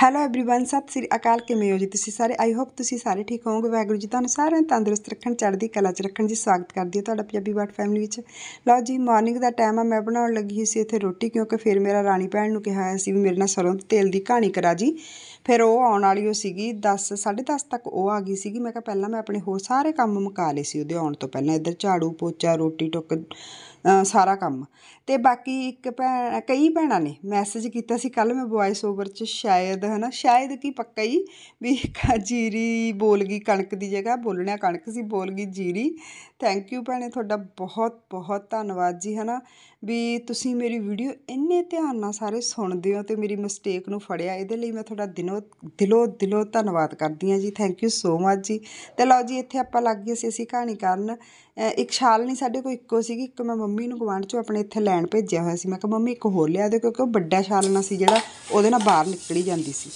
Hello everyone सत श्री अकाल किवें हो जी तुसीं सारे। आई होप तुसीं सारे ठीक होवोगे। वाहिगुरू जी तुहानूं सारिਆਂ ਨੂੰ तंदुरुस्त रखण चढ़दी कला 'ਚ ਰੱਖਣ जी। स्वागत करदी है तुहाडा पंजाबी वर्ड फैमिली विच। लो जी मॉर्निंग का टाइम आ, मैं बनाउण लगी ही सी इत्थे रोटी, क्योंकि फिर मेरा राणी भैन नूं कहा सी भी मेरे नाल सरों दे तेल दी कहानी करा जी। फिर वो आउण वाली हो सीगी 10 10:30 तक वो आ गई सीगी। मैं कहा पहलां मैं अपने होर सारे काम मुका लए सी उहदे आउण तो पहलां, इधर झाड़ू पोचा रोटी टुक सारा काम। तो बाकी एक भैन कई भैनों ने मैसेज किया सी कल, मैं वॉइस ओवर च शायद है ना, शायद कि पक्का ही भी जीरी बोल गई कणक की जगह, बोलना कणक सी बोल गई जीरी। थैंक यू भैने, तुहाडा बहुत बहुत धन्नवाद जी है ना, भी तुसीं मेरी वीडियो इन्ने ध्यान नाल सारे सुनदे हो तो मेरी मिसटेक नूं फड़िया, इहदे लई मैं तुहाडा दिलों धन्नवाद करदी हाँ जी। थैंक यू सो मच जी। तो लो जी इत्थे आपां लग गए असीं कहानी करन। एक शाल नहीं साढ़े कोल इक्को सीगी, एक मैं मम्मी नूं गुआंढ चों अपने इत्थे लैण भेजिया होया सी। मैं कहा मम्मी एक होर लिया दे, क्योंकि वो बड्डा शाल ना सी जिहड़ा ओहदे नाल बाहर निकली जांदी सी।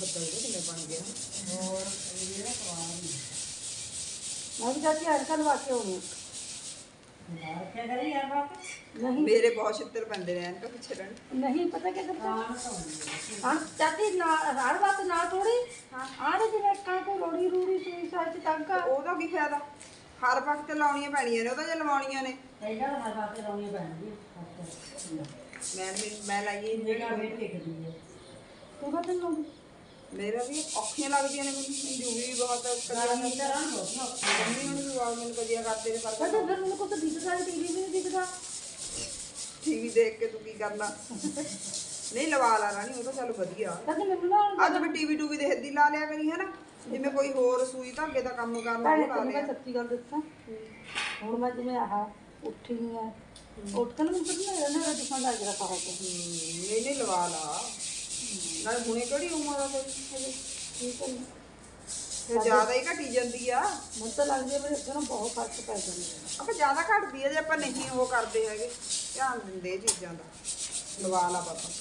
नहीं मेरे बहुत छितर पैंदे ने इनका पिछे रहन। नहीं पता क्या करता हां चाची ना हर बात ना थोड़ी आ रे जिवें का को रोड़ी रूड़ी सुई साच तंका ओदा की फायदा, हर वक्त लाउणियां पैणियां ने, ओदा जे लवाउणियां ने इहदा हर वक्त लाउणियां पैणगियां। मैं लाइए मेरा वेट देखदी है तू कत लाउंदी मेरा भी औखियां लगदियां ने मैनूं, जूवी भी बहुत कदियां तरह होती मम्मी हुण भी वाल मैनूं कदियां करदे ने, पर फिर मैनूं कुछ दिखदा नहीं, टीवी भी नहीं दिखदा। टीवी देख के तू की करना नहीं लवा ला रानी, वो तो चल वधिया। अज मैं टीवी टूवी देखदी ला लिया करी है ना, जिवें कोई होर सूई धागे दा काम करना वो ला लिया। सच्ची गल दस्सां हुण मैं जिवें आह उठी नहीं है उठ के ना मैं दिखां लग रहा कहा नहीं नहीं लवा ला नाले हुणे किहड़ी उमर आ तेरी, ठीक है फिर ज़्यादा ही घटी जाती आ। मैं तो लगदी है मेरे ना बहुत फर्क पै जांदा आप ज़्यादा घटदी है जे आप नहीं वो करते है ध्यान दिंदे चीज़ों का। लवा ला पापा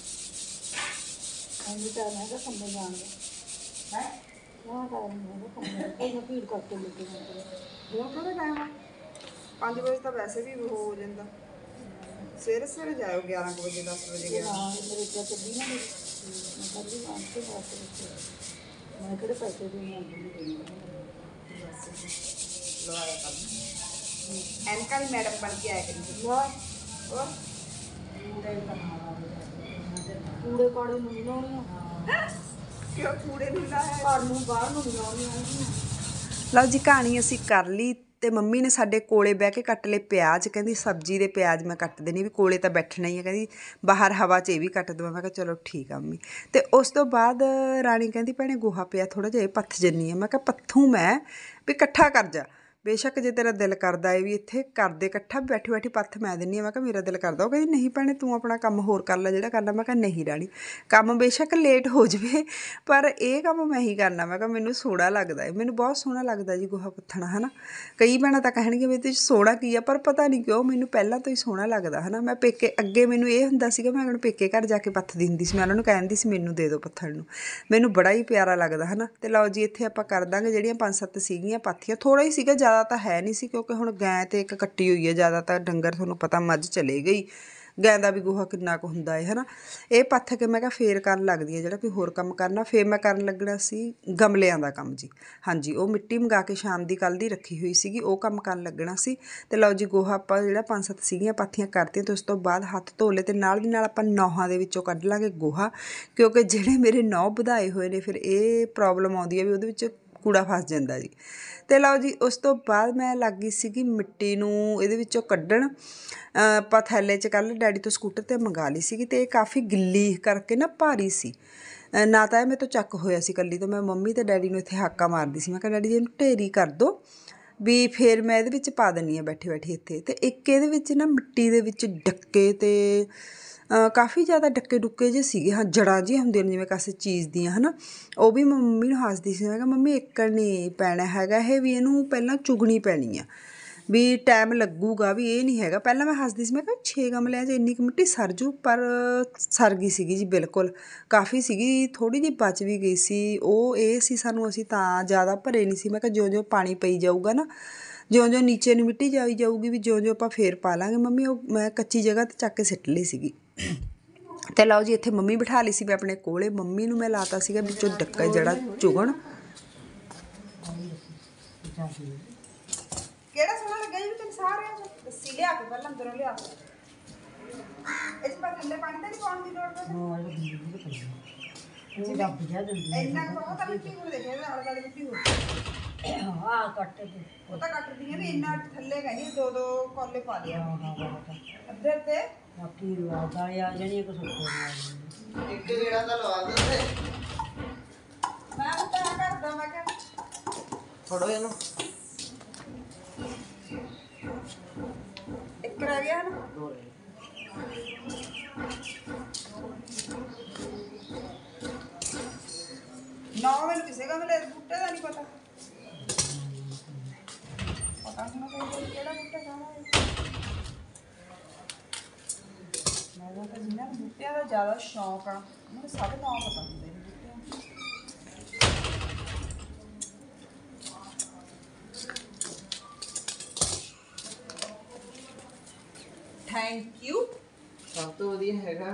टाइम है कम्मे जान का है ना, टाइम है कम्मे भीड़ करके लेके हुण थोड़ा टाइम आ 5 बजे तो वैसे भी हो जाता। सवेरे सवेरे जाओ 11 बजे 10 बजे गया चली ना मैं किहड़े पैसे देने लवाया कर एनका भी मैडम बन के आया करी और कूड़े काड़े नहीं लाउणियां क्यों कूड़े नहीं लाया घर नूं बाहर नूं लाउणियां। लो जी कहानी असीं कर ली ते मम्मी ने साडे कोले बह के कट ले प्याज, कहंदी सब्जी दे प्याज मैं कट देनी भी कोले तो बैठना ही है, कहंदी बाहर हवा च भी कट दवां। मैं कहा चलो ठीक आ मम्मी। ते उस तो बाद राणी कहंदी भैणे गोहा पिया थोड़ा जिहा पत्थ जन्नी है। मैं कहा पत्थूं मैं भी कट्ठा कर जा, बेशक जे तेरा दिल करदा है भी इत्थे कर दे कट्ठा, बैठी बैठी पत्थ मैं दिन्नी। मैं कहा मेरा दिल करदा। वो कहंदी नहीं भैणे तूं अपना काम होर कर लै जिहड़ा करना। मैं कहा नहीं राणी काम बेशक लेट हो जावे पर ये काम मैं ही करना। मैं कहा मैनूं सोहਣਾ लगदा है, मैनूं बहुत सोहਣਾ लगदा जी गोहा पत्थना है ना। कई भैणां तां कहणगीਆਂ भी तुझ सोहਣਾ की आ, पर पता नहीं क्यों मैनूं ਪਹਿਲਾਂ ਤੋਂ ਹੀ सोहਣਾ लगदा है ना। मैं पेके अगे मैनूं ਇਹ ਹੁੰਦਾ ਸੀਗਾ मैं अपने पेके घर जाके पत्थदी ਹੁੰਦੀ ਸੀ, मैं ਉਹਨਾਂ ਨੂੰ ਕਹਿੰਦੀ ਸੀ ਮੈਨੂੰ ਦੇ ਦਿਓ ਪੱਥਣ ਨੂੰ, ਮੈਨੂੰ ਬੜਾ ਹੀ ਪਿਆਰਾ ਲੱਗਦਾ ਹੈ ਨਾ। ਤੇ ਲਓ ਜੀ ਇੱਥੇ ਆਪਾਂ ਕਰ ਦਾਂਗੇ ਜਿਹੜੀਆਂ 5-7 ਸੀਗੀਆਂ ਪਾਥੀਆਂ, ਥੋੜਾ ਹੀ ਸੀਗਾ ਜ਼ਿਆਦਾ ਤਾਂ ਹੈ ਨਹੀਂ ਸੀ, ਕਿਉਂਕਿ ਹੁਣ ਗਾਂ ਤੇ ਇੱਕ ਕੱਟੀ ਹੋਈ ਹੈ, ਜ਼ਿਆਦਾ ਤਾਂ ਡੰਗਰ ਤੁਹਾਨੂੰ ਪਤਾ ਮੱਝ ਚਲੇ ਗਈ, ਗਾਂ ਦਾ ਵੀ ਗੋਹਾ ਕਿੰਨਾ ਕੁ ਹੁੰਦਾ ਹੈ ਨਾ। ਇਹ ਪੱਥ ਕੇ ਮੈਂ ਕਿਹਾ ਫੇਰ ਕਰਨ ਲੱਗਦੀ ਹਾਂ ਜਿਹੜਾ ਕੋਈ ਹੋਰ ਕੰਮ ਕਰਨਾ। ਫੇਰ ਮੈਂ ਕਰਨ ਲੱਗਣਾ ਸੀ ਗਮਲਿਆਂ ਦਾ ਕੰਮ ਜੀ। ਹਾਂਜੀ ਉਹ ਮਿੱਟੀ ਮੰਗਾ ਕੇ ਸ਼ਾਮ ਦੀ ਕੱਲ੍ਹ ਦੀ ਰੱਖੀ ਹੋਈ ਸੀਗੀ, ਉਹ ਕੰਮ ਕਰਨ ਲੱਗਣਾ ਸੀ। ਤੇ ਲਓ ਜੀ ਗੋਹਾ ਆਪਾਂ ਜਿਹੜਾ 5-7 ਸੀਗੀਆਂ ਪਾਥੀਆਂ ਕਰਤੀਆਂ ਤੇ ਉਸ ਤੋਂ ਬਾਅਦ ਹੱਥ ਧੋ ਲਏ ਤੇ ਨਾਲ ਦੀ ਨਾਲ ਆਪਾਂ ਨੌਹਾਂ ਦੇ ਵਿੱਚੋਂ ਕੱਢ ਲਾਂਗੇ ਗੋਹਾ, ਕਿਉਂਕਿ ਜਿਹੜੇ ਮੇਰੇ ਨੌ ਵਧਾਏ ਹੋਏ ਨੇ ਫਿਰ ਇਹ ਪ੍ਰੋਬਲਮ ਆਉਂਦੀ ਹੈ ਵੀ ਉਹਦੇ ਵਿੱਚ ਕੂੜਾ ਫਸ ਜਾਂਦਾ ਜੀ। ਤੇ ਲਓ ਜੀ ਉਸ ਤੋਂ ਬਾਅਦ ਮੈਂ ਲੱਗ ਗਈ ਸੀਗੀ ਮਿੱਟੀ ਨੂੰ ਇਹਦੇ ਵਿੱਚੋਂ ਕੱਢਣ। ਆਪਾਂ ਥੈਲੇ 'ਚ ਕੱਲ੍ਹ ਡੈਡੀ ਤੋਂ ਸਕੂਟਰ 'ਤੇ ਮੰਗਾ ਲਈ ਸੀਗੀ ਤੇ ਇਹ ਕਾਫੀ ਗਿੱਲੀ ਕਰਕੇ ਨਾ ਭਾਰੀ ਸੀ, ਨਾ ਤਾਂ ਇਹ ਮੇਰੇ ਤੋਂ ਚੱਕ ਹੋਇਆ ਸੀ ਇਕੱਲੀ ਤੋਂ। ਮੈਂ ਮੰਮੀ ਅਤੇ ਡੈਡੀ ਨੂੰ ਇੱਥੇ ਹਾਕਾ ਮਾਰਦੀ ਸੀ, ਮੈਂ ਕਿਹਾ ਡੈਡੀ ਇਹਨੂੰ ਢੇਰੀ ਕਰ ਦਿਓ ਵੀ ਫਿਰ ਮੈਂ ਇਹਦੇ ਵਿੱਚ ਪਾ ਦਿੰਦੀ ਹਾਂ ਬੈਠੀ ਬੈਠੀ ਇੱਥੇ। ਅਤੇ ਇੱਕ ਇਹਦੇ ਵਿੱਚ ਨਾ ਮਿੱਟੀ ਦੇ ਵਿੱਚ ਡੱਕੇ ਅਤੇ ਕਾਫੀ ਜ਼ਿਆਦਾ ਡੱਕੇ ਡੁੱਕੇ ਜਿਹੇ ਸੀਗੇ, ਹਾਂ ਜੜ੍ਹਾਂ ਜਿਹੀਆਂ ਹੁੰਦੀਆਂ ਨੇ ਜਿਵੇਂ ਕਿਸੇ ਚੀਜ਼ ਦੀਆਂ ਹੈ ਨਾ। ਉਹ ਵੀ ਮੈਂ ਮੰਮੀ ਨੂੰ ਹੱਸਦੀ ਸੀ, ਮੈਂ ਕਿਹਾ ਮੰਮੀ ਏਕੜ ਨਹੀਂ ਪੈਣਾ ਹੈਗਾ ਇਹ, ਵੀ ਇਹਨੂੰ ਪਹਿਲਾਂ ਚੁਗਣੀ ਪੈਣੀ ਆ ਵੀ ਟਾਈਮ ਲੱਗੂਗਾ, ਵੀ ਇਹ ਨਹੀਂ ਹੈਗਾ। ਪਹਿਲਾਂ ਮੈਂ ਹੱਸਦੀ ਸੀ, ਮੈਂ ਕਿਹਾ 6 ਗਮਲਿਆਂ 'ਚ ਇੰਨੀ ਕੁ ਮਿੱਟੀ ਸਰ ਜੂ, ਪਰ ਸਰ ਗਈ ਸੀਗੀ ਜੀ ਬਿਲਕੁਲ, ਕਾਫੀ ਸੀਗੀ, ਥੋੜ੍ਹੀ ਜਿਹੀ ਬਚ ਵੀ ਗਈ ਸੀ। ਉਹ ਇਹ ਸੀ ਸਾਨੂੰ ਅਸੀਂ ਤਾਂ ਜ਼ਿਆਦਾ ਭਰੇ ਨਹੀਂ ਸੀ। ਮੈਂ ਕਿਹਾ ਜਿਉਂ ਜਿਉਂ ਪਾਣੀ ਪਈ ਜਾਊਗਾ ਨਾ, ਜਿਉਂ-ਜਿਉਂ ਨੀਚੇ ਨੂੰ ਮਿੱਟੀ ਜਾਈ ਜਾਊਗੀ ਵੀ ਜਿਉਂ-ਜਿਉਂ ਆਪਾਂ ਫੇਰ ਪਾ ਲਾਂਗੇ। ਮੰਮੀ ਉਹ ਮੈਂ ਕੱਚੀ ਜਗ੍ਹਾ 'ਤੇ ਚੱਕ ਕੇ ਸਿੱਟ ਲਈ ਸੀਗੀ। ਤੇ ਲਓ ਜੀ ਇੱਥੇ ਮੰਮੀ ਬਿਠਾ ਲਈ ਸੀ ਮੈਂ ਆਪਣੇ ਕੋਲੇ। ਮੰਮੀ ਨੂੰ ਮੈਂ ਲਾਤਾ ਸੀਗਾ ਵਿੱਚੋਂ ਡੱਕਾ ਜਿਹੜਾ ਚੁਗਣ। ਕਿਹੜਾ ਸੋਹਣਾ ਲੱਗਾ ਜੀ ਤੈਨੂੰ ਸਾਰਿਆਂ ਨੂੰ? ਲੱਸੀ ਲਿਆ ਕੇ ਪਹਿਲਾਂ ਅੰਦਰੋਂ ਲਿਆ। ਇਸ ਪਰ ਥੱਲੇ ਪਾਣੀ ਤਾਂ ਨਹੀਂ ਪਾਉਣ ਦੀ ਲੋੜ ਪੈਂਦੀ। ਇੰਨਾ ਬਹੁਤ ਮਿੱਟੀ ਹੋ ਦੇਖੇ ਆਲੇ ਦੁਆਲੇ ਮਿੱਟੀ ਹੋ। ਹਾਂ ਕੱਟ ਦੇ ਉਹ ਤਾਂ ਕੱਟਦੀ ਹੈ ਵੀ ਇੰਨਾ ਥੱਲੇ ਕਹਿੰਦੀ 2-2 ਕੋਲੇ ਪਾ ਦਿਆ ਅੱਧੇ ਤੇ ਬਾਕੀ ਦਾਲੇ ਆ ਜਾਣੀ ਕੁਛ ਉੱਤੇ ਇੱਕ ਜਿਹੜਾ ਤਾਂ ਲਵਾ ਦਿੰਦੇ। ਮੈਂ ਤਾਂ ਕਰਦਾ ਮੈਂ ਕਿਹਾ ਫੜੋ ਇਹਨੂੰ। ਇੱਕ ਰਹਿ ਗਿਆ ਨਾ। ਨਾ ਮੈਨੂੰ ਕਿਸੇ ਦਾ ਮੇਰੇ ਬੂਟੇ ਦਾ ਨਹੀਂ ਪਤਾ। ਪਤਾ ਨਹੀਂ ਕਿਹੜਾ ਬੂਟਾ ਖਾਣਾ ਹੈ। ਮੈਂ ਤਾਂ ਜਿਨ੍ਹਾਂ ਨੂੰ ਬੂਟਿਆਂ ਦਾ ਜ਼ਿਆਦਾ ਸ਼ੌਂਕ ਆ ਮੈਨੂੰ ਸਭ ਨਾਮ ਪਤਾ ਹੁੰਦੇ ਨੇ ਬੂਟਿਆਂ। Thank you. ਸਭ ਤੋਂ ਵਧੀਆ ਹੈਗਾ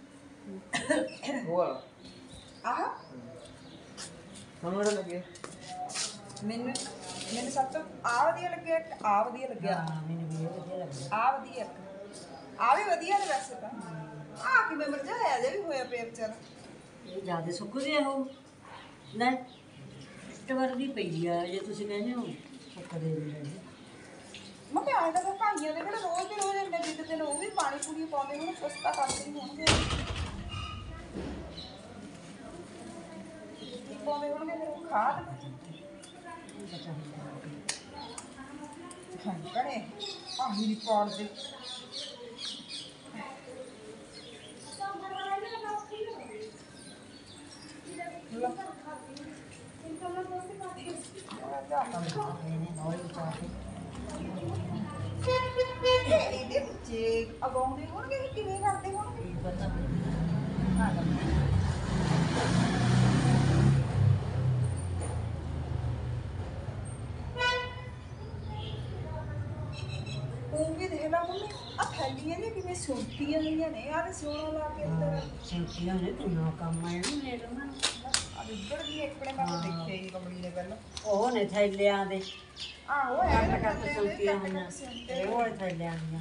ਉਹ ਆਹ ਤੁਹਾਨੂੰ ਲੱਗਿਆ? ਮੈਨੂੰ ਸਭ ਤੋਂ ਆ ਵਧੀਆ ਲੱਗਿਆ। ਆ ਵਧੀਆ ਲੱਗਿਆ। ਮੈਨੂੰ ਵੀ ਵਧੀਆ ਲੱਗਿਆ। ਆ ਵਧੀਆ ਆ ਵੀ ਵਧੀਆ ਨੇ ਵੈਸੇ ਤਾਂ। ਆ ਕਿਵੇਂ ਮਰਜਾਇਆ ਜਿਹਾ ਵੀ ਹੋਇਆ ਪਿਆ ਵਿਚਾਰਾ। ਇਹ ਜ਼ਿਆਦਾ ਸੁੱਕ ਗਿਆ ਹੋ ਲੈ ਟਵਰ ਦੀ ਪਈ ਆ ਜੇ ਤੁਸੀਂ ਕਹਿੰਦੇ ਹੋ ਸੁੱਕ ਦੇ ਦਿੰਦੇ। ਮੈਂ ਆਇਆ ਤਾਂ ਭਾਈਆਂ ਦੇ ਕਿਹੜਾ ਰੋਜ਼ ਦੇ ਰੋਜ਼ ਇੰਨੇ ਜਿੱਦ ਉਹ ਵੀ ਪਾਣੀ ਪੂਰੀ ਪਾਉਂਦੇ ਹੁਣ ਸਸਤਾ ਕਰਦੇ ਹੀ ਹੋਣਗੇ। ਪਾਉਂਦੇ ਹੋਣਗੇ ਫਿਰ ਖਾਦ ਭੈਣੇ ਆਹੀ ਨਹੀਂ ਪਾੜਦੇ। ਇਹਦੇ ਬੱਚੇ ਅਗਾਉਂਦੇ ਹੋਣਗੇ ਕਿਵੇਂ ਕਰਦੇ ਹੋਣਗੇ ਪਤਾ ਉਹ ਵੀ ਦੇਖ ਲਾ ਮੰਮੀ ਆ ਥੈਲੀਆਂ ਨੇ ਕਿਵੇਂ ਸੁੱਟੀਆਂ ਹੋਈਆਂ ਨੇ ਯਾਰ ਸੋਨਾ ਲਾ ਕੇ ਅੰਦਰ ਸੁੱਟੀਆਂ ਨੇ ਕਿੰਨਾ ਕੰਮ ਆਇਆ ਨਾ ਮੇਰੇ ਉਹਨਾਂ ਨੂੰ ਆ ਇੱਧਰ ਵੀ ਇੱਕ ਨੇ ਮੈਂ ਦੇਖਿਆ ਹੀ ਕਮਲੀ ਨੇ ਪਹਿਲਾਂ ਉਹ ਨੇ ਥੈਲਿਆਂ ਦੇ ਆਹੋ ਐ ਕੱਟ ਸੁੱਟੀਆਂ ਹੋਈਆਂ ਇਹ ਉਹ ਥੈਲਿਆਂ ਦੀਆਂ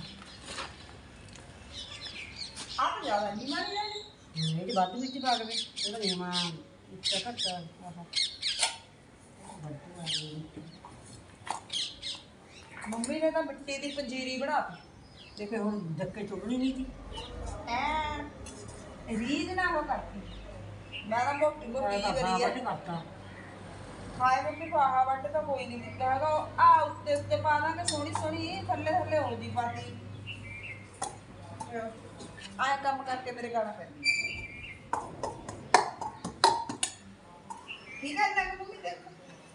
ਆ ਤਾਂ ਜ਼ਿਆਦਾ ਨਹੀਂ ਮਾਰੀ ਜਾਂਦੀ ਇਹ ਵੱਧ ਮਿੱਟੀ ਪਾ ਕੇ ਇਹਦਾ ਨਿਯਮਾ ਇੱਕ ਘੱਟ ਆਹ ਮੰਮੀ ਨੇ ਤਾਂ ਮਿੱਟੀ ਦੀ ਪੰਜੀਰੀ ਬਣਾਤੀ ਦੇਖੇ ਹੁਣ ਧੱਕੇ ਚੁਗਣੀ ਨਹੀਂ ਸੀ ਐ ਰੀਝ ਨਾ ਹੋ ਕਰਤੀ। ਮੈਂ ਤਾਂ ਮੋਟੀ ਮੋਟੀ ਕਰੀ ਆ ਖਾਏ ਮੰਮੀ ਫਾਹਾ ਵੱਟ ਤਾਂ ਕੋਈ ਨਹੀਂ ਦਿੱਤਾ ਹੈਗਾ। ਆ ਉੱਤੇ ਉੱਤੇ ਪਾ ਦਾਂਗੇ ਸੋਹਣੀ ਸੋਹਣੀ ਥੱਲੇ ਥੱਲੇ ਹੋਣੀ ਪਾਤੀ ਆਹ ਕੰਮ ਕਰਕੇ ਮੇਰੇ ਗਾਣਾ ਪੈਂਦੀ ਠੀਕ ਹੈ ਨਾ ਮੰਮੀ ਦੇਖੋ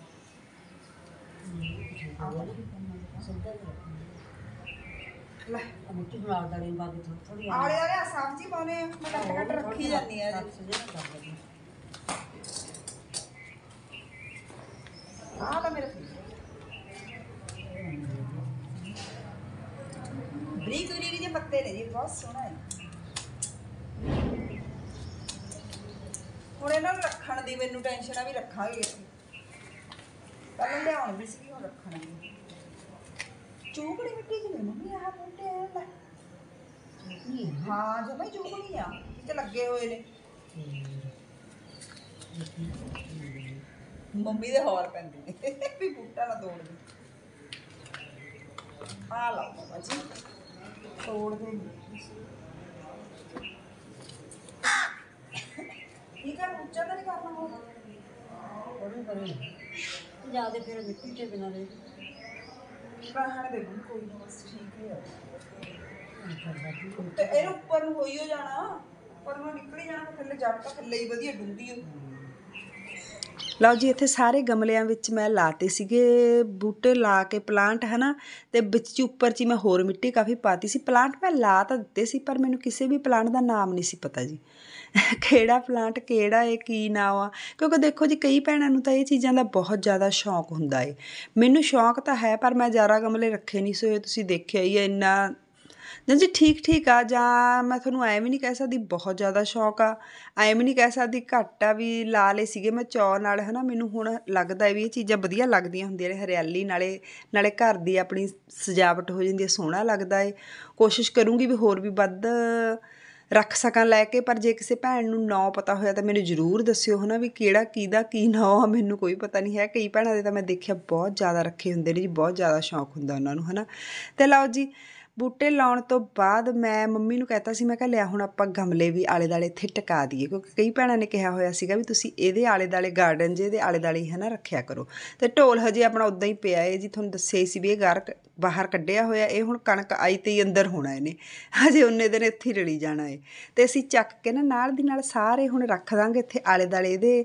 ਲੈ ਮਿੱਟੀ ਬਣਾ ਦਣੀ ਬਾਕੀ ਥੋੜੀ ਆਲੇ ਆਲੇ ਸਬਜ਼ੀ ਪਾਉਣੇ ਮੈਂ ਕੱਟ ਕੱਟ ਰੱਖੀ ਜਾਂਦੀ ਆ ਆਹ ਤਾਂ ਮੇਰੇ ਬਰੀਕ ਬਰੀਕ ਜਿਹੇ ਪੱਤੇ ਨੇ ਜੀ ਬਹੁਤ ਸੋਹਣਾ ਹੈ। ਹੁਣ ਇਹਨਾਂ ਨੂੰ ਰੱਖਣ ਦੀ ਮੈਨੂੰ ਟੈਨਸ਼ਨ ਆ ਵੀ ਰੱਖਾਂਗੇ ਅਸੀਂ ਪਹਿਲਾਂ ਲਿਆਉਣ ਵੀ ਸੀ ਹੁਣ ਰੱਖਣ ਦੀ ਚੂਕੜੀ ਮਿੱਟੀ ਚ ਮੰਮੀ ਆਹ ਬੂਟੇ ਲੈ ਹਾਂ ਜਮਾ ਹੀ ਚੂਕੜੀ ਆ ਤੇ ਲੱਗੇ ਹੋਏ ਨੇ ਮੰਮੀ ਦੇ ਹੋਰ ਪੈਂਦੇ ਨੇ ਵੀ ਬੂਟਾ ਨਾ ਤੋੜ ਦੇ ਆ ਲਾ ਬਾਬਾ ਜੀ ਤੋੜ ਦੇ ਠੀਕ ਹੈ ਉੱਚਾ ਤਾਂ ਨਹੀਂ ਕਰਨਾ ਹੋਗਾ ਬੜੀ ਬੜੀ ਜ਼ਿਆਦਾ ਫਿਰ ਮਿੱਟੀ ਤੇ ਬਿਨਾਂ ਦੇ ਰਹਿਣ ਦੇ ਕੋਈ ਨਾ ਬਸ ਠੀਕ ਹੈ ਤੇ ਇਹ ਉੱਪਰ ਨੂੰ ਹੋਈ ਹੋ ਜਾਣਾ ਉੱਪਰ ਨੂੰ ਨਿਕਲੀ ਜਾਣਾ ਥੱਲੇ ਜੜ ਤਾਂ ਥੱਲੇ ਹੀ ਵਧੀਆ ਡੂੰਘੀ ਹੋ। ਲਓ ਜੀ ਇੱਥੇ ਸਾਰੇ ਗਮਲਿਆਂ ਵਿੱਚ ਮੈਂ ਲਾਤੇ ਸੀਗੇ ਬੂਟੇ ਲਾ ਕੇ ਪਲਾਂਟ ਹੈ ਨਾ ਤੇ ਵਿੱਚ ਉੱਪਰ 'ਚ ਮੈਂ ਹੋਰ ਮਿੱਟੀ ਕਾਫੀ ਪਾਤੀ ਸੀ। ਪਲਾਂਟ ਮੈਂ ਲਾ ਤਾਂ ਦਿੱਤੇ ਸੀ ਪਰ ਮੈਨੂੰ ਕਿਸੇ ਵੀ ਪਲਾਂਟ ਦਾ ਨਾਮ ਨਹੀਂ ਸੀ ਪਤਾ ਜੀ ਕਿਹੜਾ ਪਲਾਂਟ ਕਿਹੜਾ ਇਹ ਕੀ ਨਾਮ ਆ ਕਿਉਂਕਿ ਦੇਖੋ ਜੀ ਕਈ ਭੈਣਾਂ ਨੂੰ ਤਾਂ ਇਹ ਚੀਜ਼ਾਂ ਦਾ ਬਹੁਤ ਜ਼ਿਆਦਾ ਸ਼ੌਂਕ ਹੁੰਦਾ ਏ। ਮੈਨੂੰ ਸ਼ੌਂਕ ਤਾਂ ਹੈ ਪਰ ਮੈਂ ਜ਼ਿਆਦਾ ਗਮਲੇ ਰੱਖੇ ਨਹੀਂ ਸੋ ਤੁਸੀਂ ਦੇਖਿਆ ਹੀ ਇੰਨਾ ਜੀ ਠੀਕ ਠੀਕ ਆ, ਜਾਂ ਮੈਂ ਤੁਹਾਨੂੰ ਐਂ ਵੀ ਨਹੀਂ ਕਹਿ ਸਕਦੀ ਬਹੁਤ ਜ਼ਿਆਦਾ ਸ਼ੌਕ ਆ, ਐਂ ਵੀ ਨਹੀਂ ਕਹਿ ਸਕਦੀ ਘੱਟ ਆ, ਵੀ ਲਾ ਲਏ ਸੀਗੇ ਮੈਂ ਚਾਅ ਨਾਲ ਹੈ ਨਾ। ਮੈਨੂੰ ਹੁਣ ਲੱਗਦਾ ਵੀ ਇਹ ਚੀਜ਼ਾਂ ਵਧੀਆ ਲੱਗਦੀਆਂ ਹੁੰਦੀਆਂ ਨੇ, ਹਰਿਆਲੀ ਨਾਲੇ ਨਾਲੇ ਘਰ ਦੀ ਆਪਣੀ ਸਜਾਵਟ ਹੋ ਜਾਂਦੀ ਹੈ, ਸੋਹਣਾ ਲੱਗਦਾ ਏ। ਕੋਸ਼ਿਸ਼ ਕਰੂੰਗੀ ਵੀ ਹੋਰ ਵੀ ਵੱਧ ਰੱਖ ਸਕਾਂ ਲੈ ਕੇ। ਪਰ ਜੇ ਕਿਸੇ ਭੈਣ ਨੂੰ ਨਾਂ ਪਤਾ ਹੋਇਆ ਤਾਂ ਮੈਨੂੰ ਜ਼ਰੂਰ ਦੱਸਿਓ ਹੈ ਨਾ, ਵੀ ਕਿਹੜਾ ਕਿਹਦਾ ਕੀ ਨਾਂ ਆ, ਮੈਨੂੰ ਕੋਈ ਪਤਾ ਨਹੀਂ ਹੈ। ਕਈ ਭੈਣਾਂ ਦੇ ਤਾਂ ਮੈਂ ਦੇਖਿਆ ਬਹੁਤ ਜ਼ਿਆਦਾ ਰੱਖੇ ਹੁੰਦੇ ਨੇ ਜੀ, ਬਹੁਤ ਜ਼ਿਆਦਾ ਸ਼ੌਕ ਹੁੰਦਾ ਉਹਨਾਂ ਨੂੰ ਹੈ ਨਾ। ਅਤੇ ਲਓ ਜੀ, ਬੂਟੇ ਲਾਉਣ ਤੋਂ ਬਾਅਦ ਮੈਂ ਮੰਮੀ ਨੂੰ ਕਹਿਤਾ ਸੀ, ਮੈਂ ਕਿਹਾ ਲਿਆ ਹੁਣ ਆਪਾਂ ਗਮਲੇ ਵੀ ਆਲੇ ਦੁਆਲੇ ਇੱਥੇ ਟਿਕਾ ਦਈਏ, ਕਿਉਂਕਿ ਕਈ ਭੈਣਾਂ ਨੇ ਕਿਹਾ ਹੋਇਆ ਸੀਗਾ ਵੀ ਤੁਸੀਂ ਇਹਦੇ ਆਲੇ ਦੁਆਲੇ ਗਾਰਡਨ ਜੇ ਇਹਦੇ ਆਲੇ ਦੁਆਲੇ ਹੈ ਨਾ ਰੱਖਿਆ ਕਰੋ। ਅਤੇ ਢੋਲ ਹਜੇ ਆਪਣਾ ਉੱਦਾਂ ਹੀ ਪਿਆ ਏ ਜੀ, ਤੁਹਾਨੂੰ ਦੱਸਿਆ ਹੀ ਸੀ ਵੀ ਇਹ ਬਾਹਰ ਕੱਢਿਆ ਹੋਇਆ। ਇਹ ਹੁਣ ਕਣਕ ਆਈ ਤੇ ਹੀ ਅੰਦਰ ਹੋਣਾ ਇਹਨੇ, ਹਜੇ ਉਨੇ ਦਿਨ ਇੱਥੇ ਹੀ ਰਲੀ ਜਾਣਾ ਏ। ਅਤੇ ਅਸੀਂ ਚੱਕ ਕੇ ਨਾ ਨਾਲ ਦੀ ਨਾਲ ਸਾਰੇ ਹੁਣ ਰੱਖ ਦਾਂਗੇ ਇੱਥੇ ਆਲੇ ਦੁਆਲੇ ਇਹਦੇ।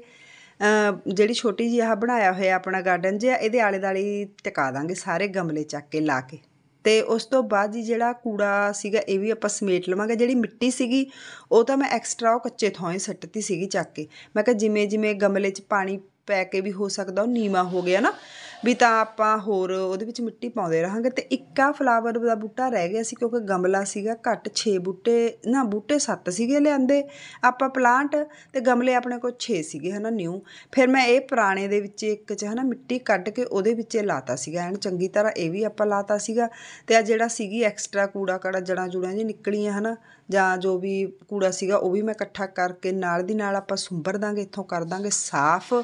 ਜਿਹੜੀ ਛੋਟੀ ਜਿਹੀ ਆਹ ਬਣਾਇਆ ਹੋਇਆ ਆਪਣਾ ਗਾਰਡਨ ਜਿਹਾ, ਇਹਦੇ ਆਲੇ ਦੁਆਲੇ ਟਿਕਾ ਦਾਂਗੇ ਸਾਰੇ ਗਮਲੇ ਚੱਕ ਕੇ ਲਾ ਕੇ। ਅਤੇ ਉਸ ਤੋਂ ਬਾਅਦ ਜੀ ਜਿਹੜਾ ਕੂੜਾ ਸੀਗਾ ਇਹ ਵੀ ਆਪਾਂ ਸਮੇਟ ਲਵਾਂਗੇ। ਜਿਹੜੀ ਮਿੱਟੀ ਸੀਗੀ ਉਹ ਤਾਂ ਮੈਂ ਐਕਸਟਰਾ ਉਹ ਕੱਚੇ ਥਾਂ ਹੀ ਸੁੱਟਤੀ ਸੀਗੀ ਚੱਕ ਕੇ। ਮੈਂ ਕਿਹਾ ਜਿਵੇਂ ਜਿਵੇਂ ਗਮਲੇ 'ਚ ਪਾਣੀ ਪੈ ਕੇ ਵੀ ਹੋ ਸਕਦਾ ਉਹ ਨੀਵਾਂ ਹੋ ਗਿਆ ਨਾ, ਵੀ ਤਾਂ ਆਪਾਂ ਹੋਰ ਉਹਦੇ ਵਿੱਚ ਮਿੱਟੀ ਪਾਉਂਦੇ ਰਹਾਂਗੇ। ਅਤੇ ਇੱਕ ਆਹ ਫਲਾਵਰ ਦਾ ਬੂਟਾ ਰਹਿ ਗਿਆ ਸੀ, ਕਿਉਂਕਿ ਗਮਲਾ ਸੀਗਾ ਘੱਟ, 6 ਬੂਟੇ ਨਾ ਬੂਟੇ 7 ਸੀਗੇ ਲਿਆਂਦੇ ਆਪਾਂ ਪਲਾਂਟ, ਅਤੇ ਗਮਲੇ ਆਪਣੇ ਕੋਲ 6 ਸੀਗੇ ਹੈ ਨਾ ਨਿਊ। ਫਿਰ ਮੈਂ ਇਹ ਪੁਰਾਣੇ ਦੇ ਵਿੱਚ ਇੱਕ 'ਚ ਹੈ ਨਾ ਮਿੱਟੀ ਕੱਢ ਕੇ ਉਹਦੇ ਵਿੱਚ ਲਾਤਾ ਸੀਗਾ ਐਨ ਚੰਗੀ ਤਰ੍ਹਾਂ, ਇਹ ਵੀ ਆਪਾਂ ਲਾਤਾ ਸੀਗਾ। ਅਤੇ ਆ ਜਿਹੜਾ ਸੀਗੀ ਐਕਸਟਰਾ ਕੂੜਾ ਕਾੜਾ ਜੜ੍ਹਾਂ ਜੁੜਾਂ ਜਿਹੀ ਨਿਕਲੀਆਂ ਹੈ ਨਾ, ਜਾਂ ਜੋ ਵੀ ਕੂੜਾ ਸੀਗਾ ਉਹ ਵੀ ਮੈਂ ਇਕੱਠਾ ਕਰਕੇ ਨਾਲ ਦੀ ਨਾਲ ਆਪਾਂ ਸੁੰਬਰ ਦਾਂਗੇ, ਇੱਥੋਂ ਕਰ ਦਾਂਗੇ ਸਾਫ਼।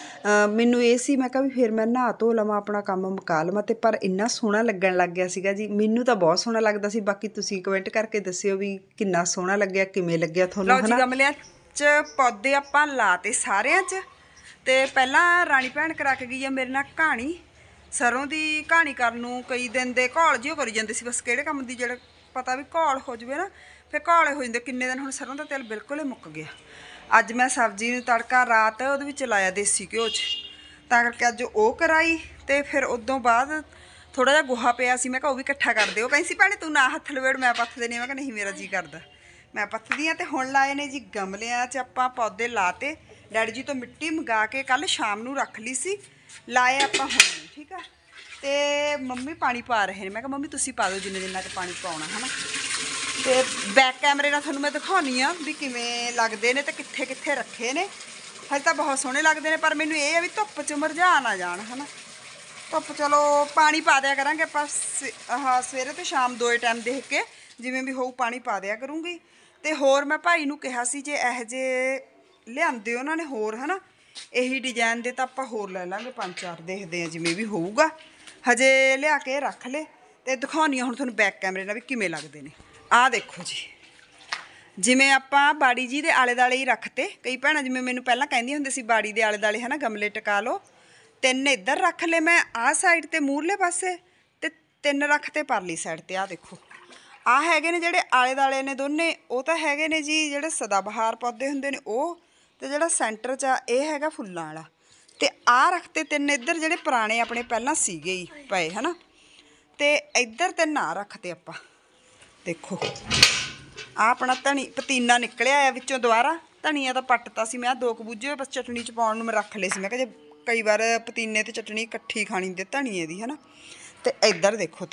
ਮੈਨੂੰ ਇਹ ਸੀ, ਮੈਂ ਕਿਹਾ ਵੀ ਫਿਰ ਮੈਂ ਨਹਾ ਧੋ ਲਵਾਂ, ਆਪਣਾ ਕੰਮ ਮੁਕਾ ਲਵਾਂ। ਅਤੇ ਪਰ ਇੰਨਾ ਸੋਹਣਾ ਲੱਗਣ ਲੱਗ ਗਿਆ ਸੀਗਾ ਜੀ, ਮੈਨੂੰ ਤਾਂ ਬਹੁਤ ਸੋਹਣਾ ਲੱਗਦਾ ਸੀ। ਬਾਕੀ ਤੁਸੀਂ ਕਮੈਂਟ ਕਰਕੇ ਦੱਸਿਓ ਵੀ ਕਿੰਨਾ ਸੋਹਣਾ ਲੱਗਿਆ, ਕਿਵੇਂ ਲੱਗਿਆ ਤੁਹਾਨੂੰ। ਲਓ ਜੀ, ਗਮਲਿਆਂ 'ਚ ਪੌਦੇ ਆਪਾਂ ਲਾਤੇ ਸਾਰਿਆਂ 'ਚ। ਅਤੇ ਪਹਿਲਾਂ ਰਾਣੀ ਭੈਣ ਕਰਾ ਕੇ ਗਈ ਆ ਮੇਰੇ ਨਾਲ ਕਹਾਣੀ, ਸਰੋਂ ਦੀ ਕਹਾਣੀ ਕਰਨ ਨੂੰ ਕਈ ਦਿਨ ਦੇ ਘੋਲ ਜਿਹੀ ਕਰੀ ਜਾਂਦੇ ਸੀ, ਬਸ ਕਿਹੜੇ ਕੰਮ ਦੀ ਜਿਹੜਾ ਪਤਾ ਵੀ ਘੋਲ ਹੋ ਜਾਵੇ ਨਾ, ਫਿਰ ਘੋਲੇ ਹੋ ਜਾਂਦੇ ਕਿੰਨੇ ਦਿਨ। ਹੁਣ ਸਰੋਂ ਦਾ ਤੇਲ ਬਿਲਕੁਲ ਹੀ ਮੁੱਕ ਗਿਆ। ਅੱਜ ਮੈਂ ਸਬਜ਼ੀ ਨੂੰ ਤੜਕਾ ਰਾਤ ਉਹਦੇ ਵਿੱਚ ਲਾਇਆ ਦੇਸੀ ਘਿਓ 'ਚ, ਤਾਂ ਕਰਕੇ ਅੱਜ ਉਹ ਕਰਾਈ। ਅਤੇ ਫਿਰ ਉਦੋਂ ਬਾਅਦ ਥੋੜ੍ਹਾ ਜਿਹਾ ਗੋਹਾ ਪਿਆ ਸੀ, ਮੈਂ ਕਿਹਾ ਉਹ ਵੀ ਇਕੱਠਾ ਕਰ ਦਿਓ। ਕਹਿੰਦੀ ਸੀ ਭੈਣੇ ਤੂੰ ਨਾ ਹੱਥ ਲਵੇੜ, ਮੈਂ ਪੱਥ ਦੇਣੀ। ਮੈਂ ਕਿਹਾ ਨਹੀਂ, ਮੇਰਾ ਜੀ ਕਰਦਾ ਮੈਂ ਪੱਥਦੀ ਹਾਂ। ਅਤੇ ਹੁਣ ਲਾਏ ਨੇ ਜੀ ਗਮਲਿਆਂ 'ਚ ਆਪਾਂ ਪੌਦੇ ਲਾਤੇ। ਡੈਡੀ ਜੀ ਤੋਂ ਮਿੱਟੀ ਮੰਗਾ ਕੇ ਕੱਲ੍ਹ ਸ਼ਾਮ ਨੂੰ ਰੱਖ ਲਈ ਸੀ, ਲਾਏ ਆਪਾਂ ਹੁਣ, ਠੀਕ ਆ। ਅਤੇ ਮੰਮੀ ਪਾਣੀ ਪਾ ਰਹੇ ਨੇ, ਮੈਂ ਕਿਹਾ ਮੰਮੀ ਤੁਸੀਂ ਪਾ ਦਿਓ ਜਿੰਨੇ ਦਿਨਾਂ 'ਚ ਪਾਣੀ ਪਾਉਣਾ ਹੈ ਨਾ। ਅਤੇ ਬੈਕ ਕੈਮਰੇ ਨਾਲ ਤੁਹਾਨੂੰ ਮੈਂ ਦਿਖਾਉਂਦੀ ਹਾਂ ਵੀ ਕਿਵੇਂ ਲੱਗਦੇ ਨੇ ਅਤੇ ਕਿੱਥੇ ਕਿੱਥੇ ਰੱਖੇ ਨੇ। ਹਜੇ ਤਾਂ ਬਹੁਤ ਸੋਹਣੇ ਲੱਗਦੇ ਨੇ, ਪਰ ਮੈਨੂੰ ਇਹ ਆ ਵੀ ਧੁੱਪ 'ਚ ਮੁਰਝਾ ਨਾ ਜਾਣ ਹੈ ਨਾ। ਧੁੱਪ ਚਲੋ ਪਾਣੀ ਪਾ ਦਿਆ ਕਰਾਂਗੇ ਆਪਾਂ, ਸਵੇਰੇ ਅਤੇ ਸ਼ਾਮ ਦੋਏ ਟਾਈਮ ਦੇਖ ਕੇ ਜਿਵੇਂ ਵੀ ਹੋਊ ਪਾਣੀ ਪਾ ਦਿਆ ਕਰੂੰਗੀ। ਅਤੇ ਹੋਰ ਮੈਂ ਭਾਈ ਨੂੰ ਕਿਹਾ ਸੀ ਜੇ ਇਹੋ ਜਿਹੇ ਲਿਆਂਦੇ ਉਹਨਾਂ ਨੇ ਹੋਰ ਹੈ ਨਾ ਇਹੀ ਡਿਜ਼ਾਈਨ ਦੇ, ਤਾਂ ਆਪਾਂ ਹੋਰ ਲੈ ਲਾਂਗੇ 5-4, ਦੇਖਦੇ ਹਾਂ ਜਿਵੇਂ ਵੀ ਹੋਊਗਾ। ਹਜੇ ਲਿਆ ਕੇ ਰੱਖ ਲਏ। ਅਤੇ ਦਿਖਾਉਂਦੀ ਹਾਂ ਹੁਣ ਤੁਹਾਨੂੰ ਬੈਕ ਕੈਮਰੇ ਨਾਲ ਵੀ ਕਿਵੇਂ ਲੱਗਦੇ ਨੇ। ਆਹ ਦੇਖੋ ਜੀ, ਜਿਵੇਂ ਆਪਾਂ ਬਾੜੀ ਜੀ ਦੇ ਆਲੇ ਦੁਆਲੇ ਹੀ ਰੱਖਤੇ। ਕਈ ਭੈਣਾਂ ਜਿਵੇਂ ਮੈਨੂੰ ਪਹਿਲਾਂ ਕਹਿੰਦੀਆਂ ਹੁੰਦੇ ਸੀ ਬਾੜੀ ਦੇ ਆਲੇ ਦੁਆਲੇ ਹੈ ਨਾ ਗਮਲੇ ਟਿਕਾ ਲਓ। 3 ਇੱਧਰ ਰੱਖ ਲਏ ਮੈਂ ਆਹ ਸਾਈਡ 'ਤੇ ਮੂਹਰਲੇ ਪਾਸੇ, ਅਤੇ 3 ਰੱਖਤੇ ਪਰਲੀ ਸਾਈਡ 'ਤੇ। ਆਹ ਦੇਖੋ, ਆਹ ਹੈਗੇ ਨੇ ਜਿਹੜੇ ਆਲੇ ਦੁਆਲੇ ਨੇ ਦੋਨੇ, ਉਹ ਤਾਂ ਹੈਗੇ ਨੇ ਜੀ ਜਿਹੜੇ ਸਦਾਬਹਾਰ ਪੌਦੇ ਹੁੰਦੇ ਨੇ ਉਹ। ਅਤੇ ਜਿਹੜਾ ਸੈਂਟਰ 'ਚ ਆ ਇਹ ਹੈਗਾ ਫੁੱਲਾਂ ਵਾਲਾ। ਅਤੇ ਆਹ ਰੱਖਤੇ 3 ਇੱਧਰ ਜਿਹੜੇ ਪੁਰਾਣੇ ਆਪਣੇ ਪਹਿਲਾਂ ਸੀਗੇ ਹੀ ਪਏ ਹੈ ਨਾ। ਅਤੇ ਇੱਧਰ 3 ਆਹ ਰੱਖਤੇ ਆਪਾਂ। ਦੇਖੋ ਆਹ ਆਪਣਾ ਪਤੀਨਾ ਨਿਕਲਿਆ ਆ ਵਿੱਚੋਂ ਦੁਬਾਰਾ। ਧਨੀਆ ਤਾਂ ਪੱਟਤਾ ਸੀ ਮੈਂ, 2 ਬੂਝੇ ਬਸ ਚਟਣੀ 'ਚ ਪਾਉਣ ਨੂੰ ਮੈਂ ਰੱਖ ਲਏ ਸੀ। ਮੈਂ ਕਿਹਾ ਜੇ ਕਈ ਵਾਰ ਪਤੀਨੇ ਅਤੇ ਚਟਣੀ ਇਕੱਠੀ ਖਾਣੀ ਹੁੰਦੀ ਧਨੀਏ ਦੀ ਹੈ ਨਾ। ਅਤੇ ਇੱਧਰ ਦੇਖੋ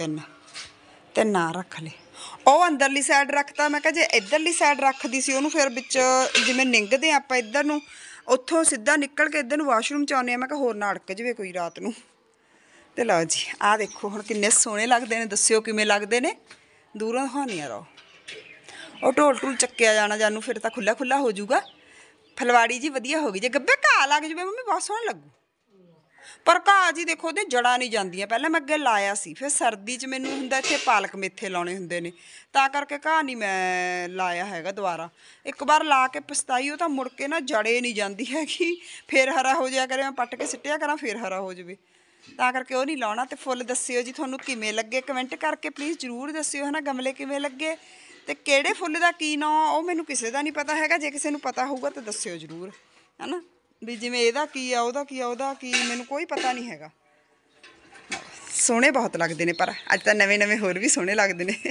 3 ਆਹ ਰੱਖ ਲਏ। ਉਹ ਅੰਦਰਲੀ ਸਾਈਡ ਰੱਖਤਾ। ਮੈਂ ਕਿਹਾ ਜੇ ਇੱਧਰਲੀ ਸਾਈਡ ਰੱਖਦੀ ਸੀ ਉਹਨੂੰ ਫਿਰ ਵਿੱਚ ਜਿਵੇਂ ਨਿੰਗਦੇ ਆਪਾਂ ਇੱਧਰ ਨੂੰ, ਉੱਥੋਂ ਸਿੱਧਾ ਨਿਕਲ ਕੇ ਇੱਧਰ ਨੂੰ ਵਾਸ਼ਰੂਮ 'ਚ ਆਉਂਦੇ ਹਾਂ। ਮੈਂ ਕਿਹਾ ਹੋਰ ਨਾ ਅੜਕ ਜਾਵੇ ਕੋਈ ਰਾਤ ਨੂੰ। ਅਤੇ ਲਓ ਜੀ, ਆਹ ਦੇਖੋ ਹੁਣ ਕਿੰਨੇ ਸੋਹਣੇ ਲੱਗਦੇ ਨੇ, ਦੱਸਿਓ ਕਿਵੇਂ ਲੱਗਦੇ ਨੇ। ਦੂਰੋਂ ਦਿਖਾਉਂਦੀ ਰਹੋ। ਉਹ ਢੋਲ ਢੂਲ ਚੱਕਿਆ ਜਾਣਾ ਜਾਨੂੰ, ਫਿਰ ਤਾਂ ਖੁੱਲ੍ਹਾ ਖੁੱਲ੍ਹਾ ਹੋ ਜਾਊਗਾ। ਫਲਵਾੜੀ ਜੀ ਵਧੀਆ ਹੋ ਗਈ। ਜੇ ਗੱਭੇ ਘਾਹ ਲੱਗ ਜਾਵੇ ਮੰਮੀ ਬਹੁਤ ਸੋਹਣਾ ਲੱਗੂ। ਪਰ ਘਾਹ ਜੀ ਦੇਖੋ ਉਹਦੇ ਜੜ੍ਹਾਂ ਨਹੀਂ ਜਾਂਦੀਆਂ। ਪਹਿਲਾਂ ਮੈਂ ਅੱਗੇ ਲਾਇਆ ਸੀ, ਫਿਰ ਸਰਦੀ 'ਚ ਮੈਨੂੰ ਹੁੰਦਾ ਇੱਥੇ ਪਾਲਕ ਮੇਥੇ ਲਾਉਣੇ ਹੁੰਦੇ ਨੇ, ਤਾਂ ਕਰਕੇ ਘਾਹ ਨਹੀਂ ਮੈਂ ਲਾਇਆ ਹੈਗਾ ਦੁਬਾਰਾ। ਇੱਕ ਵਾਰ ਲਾ ਕੇ ਪਛਤਾਈ, ਉਹ ਤਾਂ ਮੁੜ ਕੇ ਨਾ ਜੜੇ ਨਹੀਂ ਜਾਂਦੀ ਹੈਗੀ। ਫਿਰ ਹਰਾ ਹੋ ਜਾਇਆ ਕਰੇ, ਮੈਂ ਪੱਟ ਕੇ ਸਿੱਟਿਆ ਕਰਾਂ ਫਿਰ ਹਰਾ ਹੋ ਜਾਵੇ, ਤਾਂ ਕਰਕੇ ਉਹ ਨਹੀਂ ਲਾਉਣਾ। ਅਤੇ ਫੁੱਲ ਦੱਸਿਓ ਜੀ ਤੁਹਾਨੂੰ ਕਿਵੇਂ ਲੱਗੇ, ਕਮੈਂਟ ਕਰਕੇ ਪਲੀਜ਼ ਜ਼ਰੂਰ ਦੱਸਿਓ ਹੈ ਨਾ। ਗਮਲੇ ਕਿਵੇਂ ਲੱਗੇ ਅਤੇ ਕਿਹੜੇ ਫੁੱਲ ਦਾ ਕੀ ਨਾਂ ਉਹ ਮੈਨੂੰ ਕਿਸੇ ਦਾ ਨਹੀਂ ਪਤਾ ਹੈਗਾ। ਜੇ ਕਿਸੇ ਨੂੰ ਪਤਾ ਹੋਊਗਾ ਤਾਂ ਦੱਸਿਓ ਜ਼ਰੂਰ ਹੈ ਨਾ, ਵੀ ਜਿਵੇਂ ਇਹਦਾ ਕੀ ਆ, ਉਹਦਾ ਕੀ ਆ, ਉਹਦਾ ਕੀ, ਮੈਨੂੰ ਕੋਈ ਪਤਾ ਨਹੀਂ ਹੈਗਾ। ਸੋਹਣੇ ਬਹੁਤ ਲੱਗਦੇ ਨੇ, ਪਰ ਅੱਜ ਤਾਂ ਨਵੇਂ ਨਵੇਂ ਹੋਰ ਵੀ ਸੋਹਣੇ ਲੱਗਦੇ ਨੇ।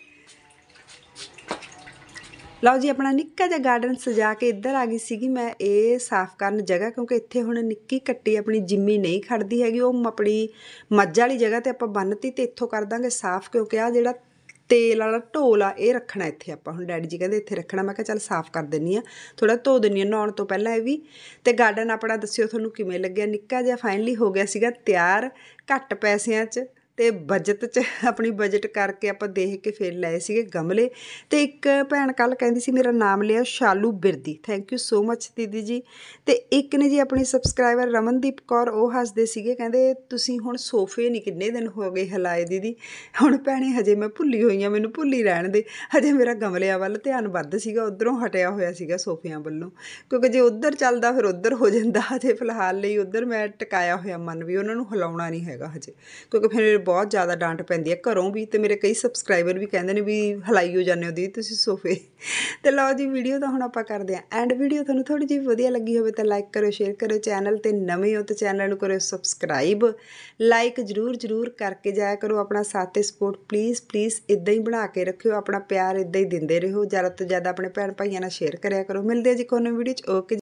ਲਓ ਜੀ, ਆਪਣਾ ਨਿੱਕਾ ਜਿਹਾ ਗਾਰਡਨ ਸਜਾ ਕੇ ਇੱਧਰ ਆ ਗਈ ਸੀਗੀ ਮੈਂ ਇਹ ਸਾਫ਼ ਕਰਨ ਜਗ੍ਹਾ, ਕਿਉਂਕਿ ਇੱਥੇ ਹੁਣ ਨਿੱਕੀ ਕੱਟੀ ਆਪਣੀ ਜਿੰਮੀ ਨਹੀਂ ਖੜਦੀ ਹੈਗੀ। ਉਹ ਆਪਣੀ ਮੱਝ ਵਾਲੀ ਜਗ੍ਹਾ 'ਤੇ ਆਪਾਂ ਬੰਨ੍ਹਤੀ ਅਤੇ ਇੱਥੋਂ ਕਰ ਦਾਂਗੇ ਸਾਫ਼, ਕਿਉਂਕਿ ਆਹ ਜਿਹੜਾ ਤੇਲ ਵਾਲਾ ਢੋਲ ਆ ਇਹ ਰੱਖਣਾ ਇੱਥੇ ਆਪਾਂ। ਹੁਣ ਡੈਡੀ ਜੀ ਕਹਿੰਦੇ ਇੱਥੇ ਰੱਖਣਾ, ਮੈਂ ਕਿਹਾ ਚੱਲ ਸਾਫ਼ ਕਰ ਦਿੰਦੀ ਹਾਂ, ਥੋੜ੍ਹਾ ਧੋ ਦਿੰਦੀ ਹਾਂ ਨਹਾਉਣ ਤੋਂ ਪਹਿਲਾਂ ਇਹ ਵੀ। ਅਤੇ ਗਾਰਡਨ ਆਪਣਾ ਦੱਸਿਓ ਤੁਹਾਨੂੰ ਕਿਵੇਂ ਲੱਗਿਆ। ਨਿੱਕਾ ਜਿਹਾ ਫਾਈਨਲੀ ਹੋ ਗਿਆ ਸੀਗਾ ਤਿਆਰ, ਘੱਟ ਪੈਸਿਆਂ 'ਚ ਅਤੇ ਬਜਟ 'ਚ, ਆਪਣੀ ਬਜਟ ਕਰਕੇ ਆਪਾਂ ਦੇਖ ਕੇ ਫਿਰ ਲਏ ਸੀਗੇ ਗਮਲੇ। ਅਤੇ ਇੱਕ ਭੈਣ ਕੱਲ੍ਹ ਕਹਿੰਦੀ ਸੀ ਮੇਰਾ ਨਾਮ ਲਿਆ Shalu Birdi, thank you so much ਦੀਦੀ ਜੀ। ਅਤੇ ਇੱਕ ਨੇ ਜੀ ਆਪਣੀ ਸਬਸਕ੍ਰਾਈਬਰ ਰਮਨਦੀਪ ਕੌਰ, ਉਹ ਹੱਸਦੇ ਸੀਗੇ, ਕਹਿੰਦੇ ਤੁਸੀਂ ਹੁਣ ਸੋਫੇ ਨਹੀਂ ਕਿੰਨੇ ਦਿਨ ਹੋ ਗਏ ਹਿਲਾਏ ਦੀਦੀ। ਹੁਣ ਭੈਣੇ ਹਜੇ ਮੈਂ ਭੁੱਲੀ ਹੋਈ ਹਾਂ, ਮੈਨੂੰ ਭੁੱਲੀ ਰਹਿਣ ਦੇ, ਹਜੇ ਮੇਰਾ ਗਮਲਿਆਂ ਵੱਲ ਧਿਆਨ ਵੱਧ ਸੀਗਾ, ਉੱਧਰੋਂ ਹਟਿਆ ਹੋਇਆ ਸੀਗਾ ਸੋਫਿਆਂ ਵੱਲੋਂ, ਕਿਉਂਕਿ ਜੇ ਉੱਧਰ ਚੱਲਦਾ ਫਿਰ ਉੱਧਰ ਹੋ ਜਾਂਦਾ। ਹਜੇ ਫਿਲਹਾਲ ਲਈ ਉੱਧਰ ਮੈਂ ਟਿਕਾਇਆ ਹੋਇਆ ਮਨ ਵੀ ਉਹਨਾਂ ਨੂੰ ਹਿਲਾਉਣਾ ਨਹੀਂ ਹੈਗਾ ਹਜੇ, ਕਿਉਂਕਿ ਫਿਰ ਬਹੁਤ ਜ਼ਿਆਦਾ ਡਾਂਟ ਪੈਂਦੀ ਹੈ ਘਰੋਂ ਵੀ, ਅਤੇ ਮੇਰੇ ਕਈ ਸਬਸਕ੍ਰਾਈਬਰ ਵੀ ਕਹਿੰਦੇ ਨੇ ਵੀ ਹਿਲਾਈ ਹੋ ਜਾਂਦੇ ਹੋ ਦੀਦੀ ਤੁਸੀਂ ਸੋਫੇ। ਅਤੇ ਲਓ ਜੀ ਵੀਡੀਓ ਤਾਂ ਹੁਣ ਆਪਾਂ ਕਰਦੇ ਹਾਂ ਐਂਡ। ਵੀਡੀਓ ਤੁਹਾਨੂੰ ਥੋੜ੍ਹੀ ਜਿਹੀ ਵਧੀਆ ਲੱਗੀ ਹੋਵੇ ਤਾਂ ਲਾਈਕ ਕਰੋ, ਸ਼ੇਅਰ ਕਰੋ, ਚੈਨਲ 'ਤੇ ਨਵੇਂ ਹੋ ਤਾਂ ਚੈਨਲ ਨੂੰ ਕਰੋ ਸਬਸਕ੍ਰਾਈਬ, ਲਾਈਕ ਜ਼ਰੂਰ ਕਰਕੇ ਜਾਇਆ ਕਰੋ। ਆਪਣਾ ਸਾਥ ਅਤੇ ਸਪੋਰਟ ਪਲੀਜ਼ ਇੱਦਾਂ ਹੀ ਬਣਾ ਕੇ ਰੱਖਿਓ, ਆਪਣਾ ਪਿਆਰ ਇੱਦਾਂ ਹੀ ਦਿੰਦੇ ਰਹੋ, ਜ਼ਿਆਦਾ ਤੋਂ ਜ਼ਿਆਦਾ ਆਪਣੇ ਭੈਣ ਭਾਈਆਂ ਨਾਲ ਸ਼ੇਅਰ ਕਰਿਆ ਕਰੋ। ਮਿਲਦੇ ਆ ਜੀ ਕੋਈ ਨਵੀਂ ਵੀਡੀਓ 'ਚ, ਓਕੇ।